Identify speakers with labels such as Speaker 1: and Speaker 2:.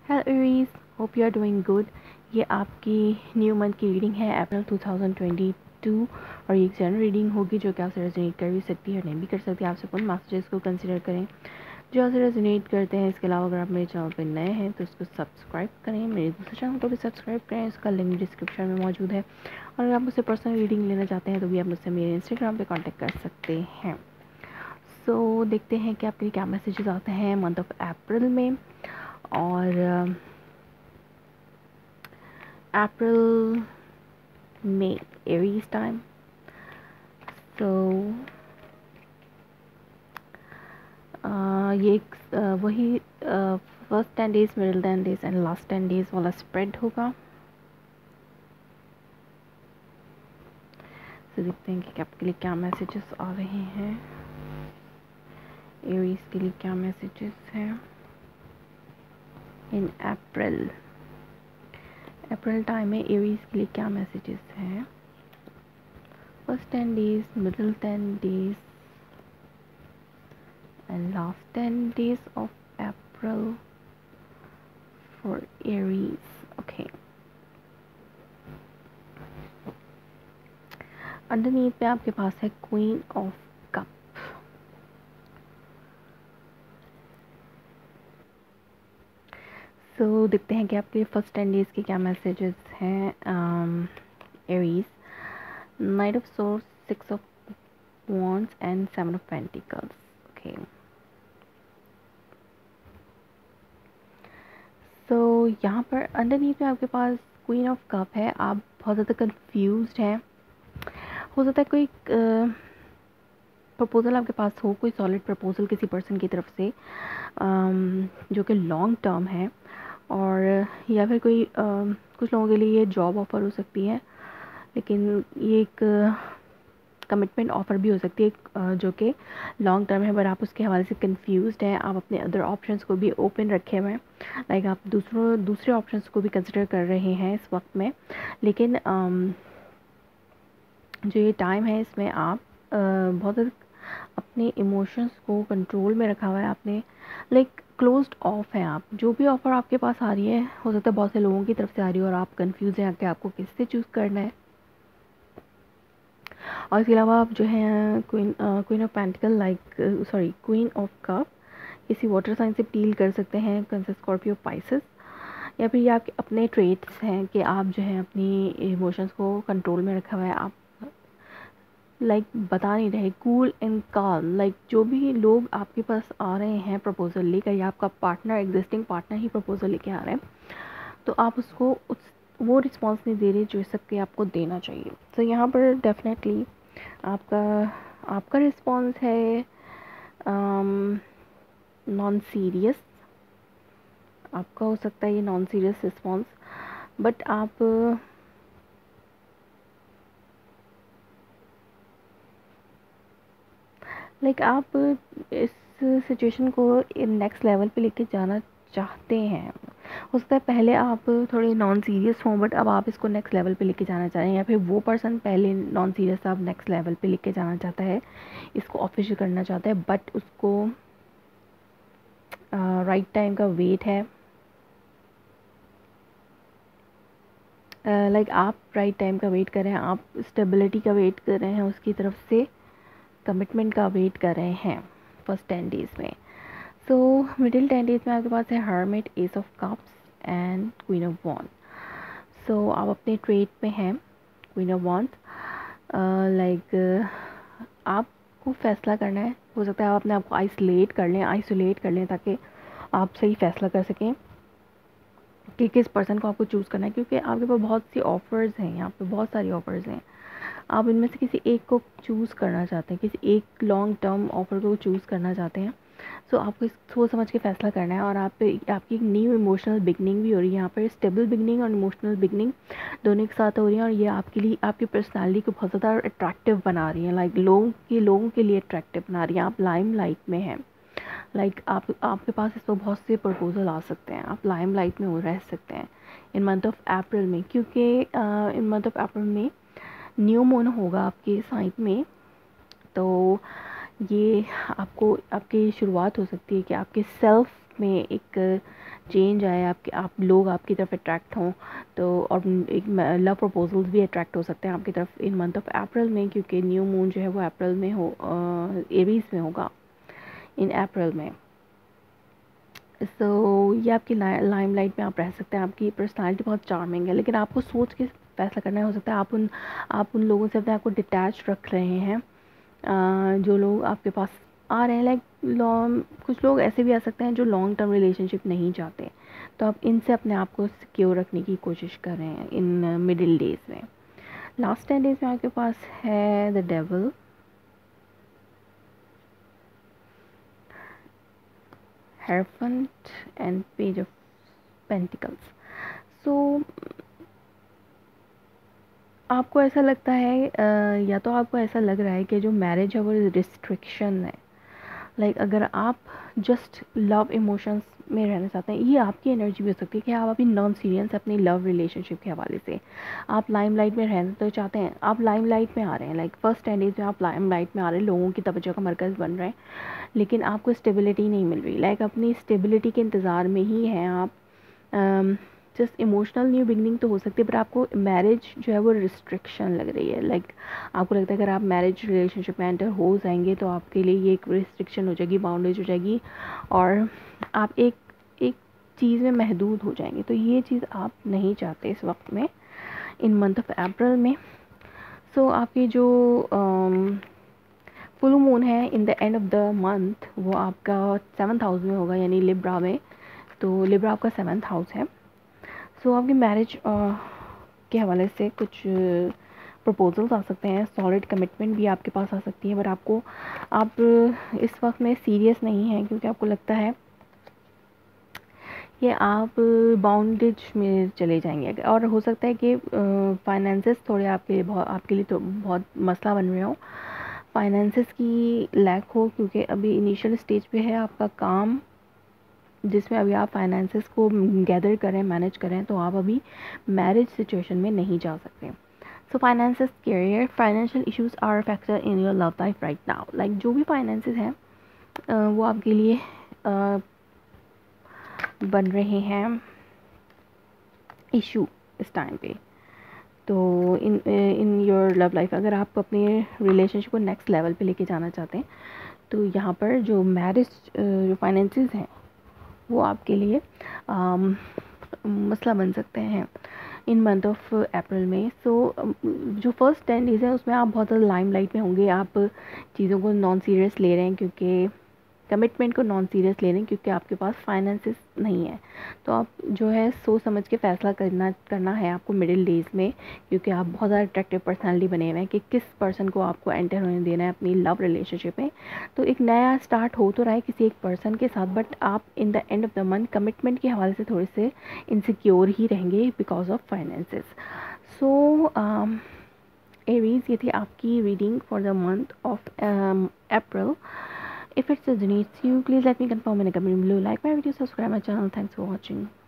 Speaker 1: Hello Aries, hope you are doing good. ये आपकी new month की रीडिंग है अप्रैल 2022 और ये एक जनरल रीडिंग होगी जो कि आपसे रेजोनेट कर भी सकती है और नहीं भी कर सकती है। आप सब उन मैसेजेस को कंसिडर करें जो आपसे रेजोनेट करते हैं। इसके अलावा अगर आप मेरे चैनल पर नए हैं तो इसको सब्सक्राइब करें, मेरे दूसरे चैनल को भी सब्सक्राइब करें, इसका लिंक डिस्क्रिप्शन में मौजूद है। और अगर आप मुझसे पर्सनल रीडिंग लेना चाहते हैं तो भी आप मुझसे मेरे इंस्टाग्राम पर कॉन्टैक्ट कर सकते हैं। सो देखते हैं कि आपके लिए क्या मैसेजेस आते हैं मंथ ऑफ अप्रैल में। और April, May, Aries time. So ये वही first 10 days, middle 10 days and last 10 days वाला स्प्रेड होगा। तो देखते हैं कि आपके लिए क्या मैसेजेस आ रहे हैं, एरीज के लिए क्या मैसेजेस हैं इन अप्रैल। अप्रैल टाइम में एरीज के लिए क्या मैसेजेस हैं, first 10 days, middle 10 days and last 10 days of April for Aries. Okay. Underneath पे आपके पास है क्वीन ऑफ कप। सो देखते हैं कि आपके फर्स्ट 10 डेज के क्या मैसेजेस हैं Aries. Knight of swords, 6 of wands and 7 of pentacles. Okay, so यहाँ पर अंडरनीथ में आपके पास क्वीन ऑफ कप है। आप बहुत ज़्यादा कंफ्यूज्ड हैं। हो सकता है कोई प्रपोज़ल आपके पास हो, कोई सॉलिड प्रपोज़ल किसी पर्सन की तरफ से जो कि लॉन्ग टर्म है, और या फिर कोई कुछ लोगों के लिए ये जॉब ऑफ़र हो सकती है, लेकिन ये एक कमिटमेंट ऑफ़र भी हो सकती है जो कि लॉन्ग टर्म है, बट आप उसके हवाले से कंफ्यूज्ड हैं। आप अपने अदर ऑप्शंस को भी ओपन रखे हुए हैं, लाइक आप दूसरे ऑप्शंस को भी कंसिडर कर रहे हैं इस वक्त में। लेकिन जो ये टाइम है इसमें आप बहुत अपने इमोशंस को कंट्रोल में रखा हुआ है आपने, लाइक क्लोज्ड ऑफ है आप। जो भी ऑफ़र आपके पास आ रही है, हो सकता है बहुत से लोगों की तरफ से आ रही है और आप कंफ्यूज हैं कि आपको किससे चूज़ करना है। और इसके अलावा आप जो है queen of pentacle, like sorry queen of cup, किसी वाटर साइन से डील कर सकते हैं, कैंसर, स्कॉर्पियो, पाइसेस, या फिर ये आपके अपने ट्रेट्स हैं कि आप जो है अपनी इमोशंस को कंट्रोल में रखा हुआ है। आप लाइक बता नहीं रहे, कूल एंड काम, लाइक जो भी लोग आपके पास आ रहे हैं प्रपोज़ल लेकर, या आपका पार्टनर, एग्जिस्टिंग पार्टनर ही प्रपोज़ल लेके आ रहे हैं, तो आप उसको वो रिस्पॉन्स नहीं दे रहे जो सबके आपको देना चाहिए। तो यहाँ पर डेफिनेटली आपका रिस्पॉन्स है नॉन सीरियस। आपका हो सकता है ये नॉन सीरियस रिस्पॉन्स, बट आप लाइक आप इस सिचुएशन को नेक्स्ट लेवल पे लेके जाना चाहते हैं। हो सकता है पहले आप थोड़े नॉन सीरियस हों, बट अब आप इसको नेक्स्ट लेवल पे लेके जाना चाह रहे हैं, या फिर वो पर्सन पहले नॉन सीरियस था, अब नेक्स्ट लेवल पे लेके जाना चाहता है, इसको ऑफिशियल करना चाहता है, बट उसको राइट टाइम का वेट है। लाइक आप राइट टाइम का वेट कर रहे हैं, आप स्टेबिलिटी का वेट कर रहे हैं, उसकी तरफ से कमिटमेंट का वेट कर रहे हैं फर्स्ट 10 डेज़ में। सो मिडिल 10 डेज़ में आपके पास है hermit, ace of cups and queen of wand. So आप अपने ट्रेड में हैं क्वीन ऑफ वॉन्ड, लाइक आपको फैसला करना है। हो सकता है आप अपने आप को आइसोलेट कर लें ताकि आप सही फैसला कर सकें कि किस पर्सन को आपको चूज़ करना है, क्योंकि आपके पास बहुत सी ऑफ़र्स हैं, यहाँ पे बहुत सारी ऑफ़र्स हैं। आप इनमें से किसी एक को चूज़ करना चाहते हैं, किसी एक लॉन्ग टर्म ऑफ़र को चूज़ करना चाहते हैं। सो आपको सोच समझ के फ़ैसला करना है, और आपकी एक न्यू इमोशनल बिगनिंग भी हो रही है। यहाँ पर स्टेबल बिगनिंग और इमोशनल बिगनिंग दोनों एक साथ हो रही है, और ये आपके लिए आपकी पर्सनालिटी को बहुत ज़्यादा अट्रैक्टिव बना रही है, लाइक लोगों के लिए अट्रैक्टिव बना रही है। आप लाइमलाइट में हैं, लाइक आपके पास इस पर बहुत से प्रपोजल आ सकते हैं, आप लाइमलाइट में रह सकते हैं इन मंथ ऑफ अप्रैल में, क्योंकि इन मंथ ऑफ अप्रैल में न्यू मून होगा आपके साइन में। तो ये आपको आपकी शुरुआत हो सकती है कि आपके सेल्फ में एक चेंज आए, आप लोग आपकी तरफ अट्रैक्ट हों, तो और एक लव प्रपोजल्स भी अट्रैक्ट हो सकते हैं आपकी तरफ इन मंथ ऑफ अप्रैल में, क्योंकि न्यू मून जो है वो अप्रैल में एरीज में होगा इन अप्रैल में। ये आपकी लाइमलाइट में आप रह सकते हैं। आपकी पर्सनालिटी बहुत चार्मिंग है, लेकिन आपको सोच के फैसला करना हो सकता है। आप उन लोगों से अपने आप को डिटैच रख रहे हैं जो लोग आपके पास आ रहे हैं। कुछ लोग ऐसे भी आ सकते हैं जो लॉन्ग टर्म रिलेशनशिप नहीं चाहते, तो आप इनसे अपने आप को सिक्योर रखने की कोशिश कर रहे हैं इन मिडिल डेज में। लास्ट 10 डेज में आपके पास है the devil, hierophant and page of pentacles. So आपको ऐसा लगता है या तो आपको ऐसा लग रहा है कि जो मैरिज है वो रिस्ट्रिक्शन है। अगर आप जस्ट लव इमोशंस में रहना चाहते हैं, ये आपकी एनर्जी भी हो सकती है कि आप अभी नॉन सीरियस अपनी लव रिलेशनशिप के हवाले से आप लाइमलाइट में रहना तो चाहते हैं। आप लाइमलाइट में आ रहे हैं, फर्स्ट 10 डेज में आप लाइमलाइट में आ रहे हैं, लोगों की तवज्जो का मरकज़ बन रहे हैं, लेकिन आपको स्टेबिलिटी नहीं मिल रही। अपनी स्टेबिलिटी के इंतज़ार में ही हैं आप। जस्ट इमोशनल न्यू बिगनिंग तो हो सकती है, पर आपको मैरिज जो है वो रिस्ट्रिक्शन लग रही है। आपको लगता है अगर आप मैरिज रिलेशनशिप में एंटर हो जाएंगे तो आपके लिए ये एक रिस्ट्रिक्शन हो जाएगी, बाउंडेज हो जाएगी, और आप एक एक चीज़ में महदूद हो जाएंगे। तो ये चीज़ आप नहीं चाहते इस वक्त में, इन मंथ ऑफ अप्रैल में। आपकी जो फुल मून है in the end of the month, वो आपका 7th हाउस में होगा, यानी लिब्रा में। तो लिब्रा आपका 7th हाउस है। आपकी मैरिज के हवाले से कुछ प्रपोजल्स आ सकते हैं, सॉलिड कमिटमेंट भी आपके पास आ सकती है, पर आप इस वक्त में सीरियस नहीं हैं, क्योंकि आपको लगता है कि आप बाउंडेज में चले जाएंगे, और हो सकता है कि फाइनेंसेस थोड़े आपके लिए तो बहुत मसला बन रहे हो, फाइनेंसेस की लैक हो, क्योंकि अभी इनिशियल स्टेज पे है आपका काम, जिसमें अभी आप फाइनेंसेस को गैदर करें, मैनेज करें, तो आप अभी मैरिज सिचुएशन में नहीं जा सकते। Finances, career, financial issues are factor in your love life right now. जो भी फाइनेंसेस हैं वो आपके लिए बन रहे हैं इशू इस टाइम पे। तो इन योर लव लाइफ, अगर आप अपने रिलेशनशिप को नेक्स्ट लेवल पे लेके जाना चाहते हैं, तो यहाँ पर जो मैरिज जो फाइनेंसेस हैं वो आपके लिए मसला बन सकते हैं इन मंथ ऑफ अप्रैल में। जो फर्स्ट 10 डेज़ हैं उसमें आप बहुत ज़्यादा लाइमलाइट में होंगे। आप चीज़ों को नॉन सीरियस ले रहे हैं, क्योंकि कमिटमेंट को नॉन सीरियस ले रहे हैं, क्योंकि आपके पास फाइनेंसेस नहीं है। तो आप जो है सोच समझ के फ़ैसला करना है आपको मिडिल डेज़ में, क्योंकि आप बहुत ज़्यादा अट्रैक्टिव पर्सनालिटी बने हुए हैं कि किस पर्सन को आपको एंटर होने देना है अपनी लव रिलेशनशिप में। तो एक नया स्टार्ट हो तो रहा है किसी एक पर्सन के साथ, बट आप in the end of the month commitment के हवाले से थोड़े से इनसिक्योर ही रहेंगे बिकॉज ऑफ फाइनेंसेस। एरीज, ये थी आपकी reading for the month of April. If it resonates you, please let me confirm in a comment below. Like my video, subscribe my channel. Thanks for watching.